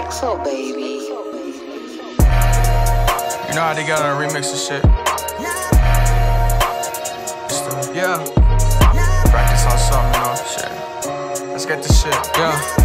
XO, baby. You know how they got on a remix and shit? Yeah. Practice on something, you know? Shit. Let's get this shit, yeah.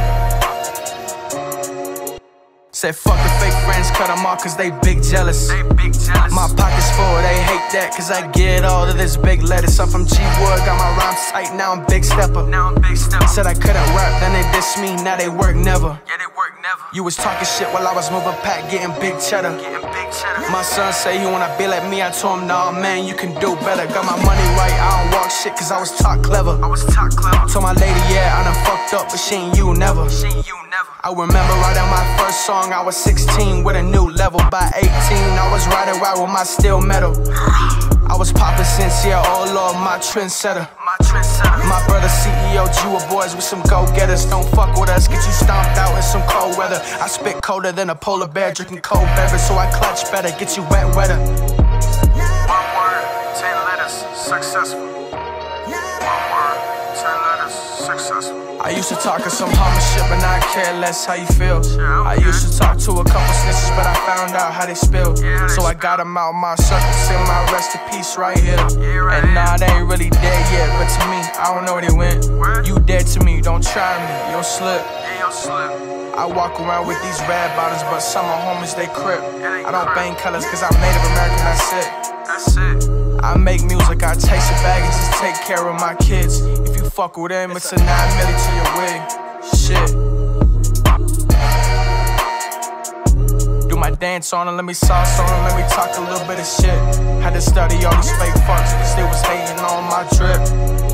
Said fuck the fake friends, cut them off cause they big jealous. My pockets full, they hate that cause I get all of this big lettuce. I'm from G-Wood, got my rhymes tight, now I'm big stepper. Said I couldn't rap, then they diss me, now they work never. You was talking shit while I was moving pack, getting big cheddar. My son say he wanna be like me, I told him nah man, you can do better. Got my money right, I don't walk shit cause I was taught clever. Told my lady yeah, I done fucked up, but she ain't you never. I remember writing my first song, I was 16 with a new level. By 18, I was riding right with my steel metal. I was popping since, yeah, oh lord, my trendsetter. My brother CEO, Jewel boys with some go-getters. Don't fuck with us, get you stomped out in some cold weather. I spit colder than a polar bear, drinking cold beverage, so I clutch better, get you wet wetter. 1 word, 10 letters, successful. 1 word, 10 letters, successful. I used to talk of some humble shit, but now I care less how you feel. I used to talk to a couple snitches, but I found out how they spill. So I got them out my circle, sing my rest in peace right here. And nah, they ain't really dead yet, but to me, I don't know where they went. You dead to me, don't try me, you'll slip. I walk around with these red bottoms, but some of homies, they crip. I don't bang colors cause I'm Native American, that's it. I make music, I taste the bag and just take care of my kids. If you fuck with them, it's a 9 milli to your wig. Shit. Do my dance on it, let me sauce on it, let me talk a little bit of shit. Had to study all these fake fucks cause they was hating on my drip.